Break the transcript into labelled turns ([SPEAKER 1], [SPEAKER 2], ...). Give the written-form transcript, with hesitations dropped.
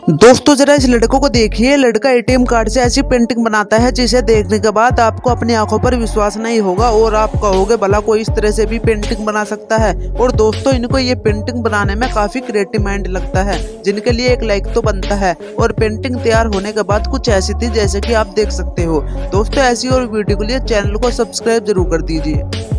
[SPEAKER 1] दोस्तों जरा इस लड़कों को देखिए। लड़का एटीएम कार्ड से ऐसी पेंटिंग बनाता है जिसे देखने के बाद आपको अपनी आंखों पर विश्वास नहीं होगा और आप कहोगे भला कोई इस तरह से भी पेंटिंग बना सकता है। और दोस्तों इनको ये पेंटिंग बनाने में काफी क्रिएटिव माइंड लगता है, जिनके लिए एक लाइक तो बनता है। और पेंटिंग तैयार होने के बाद कुछ ऐसी थी जैसे कि आप देख सकते हो। दोस्तों ऐसी और वीडियो के लिए चैनल को सब्सक्राइब जरूर कर दीजिए।